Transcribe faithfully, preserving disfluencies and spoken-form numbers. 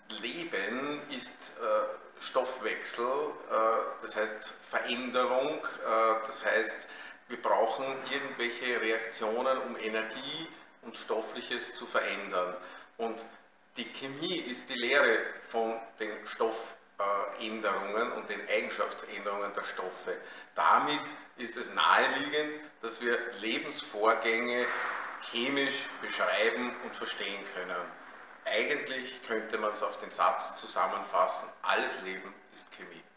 Leben ist äh, Stoffwechsel, äh, das heißt Veränderung, äh, das heißt, wir brauchen irgendwelche Reaktionen, um Energie und Stoffliches zu verändern. Und die Chemie ist die Lehre von den Stoffänderungen und den Eigenschaftsänderungen der Stoffe. Damit ist es naheliegend, dass wir Lebensvorgänge chemisch beschreiben und verstehen können. Eigentlich könnte man es auf den Satz zusammenfassen: Alles Leben ist Chemie.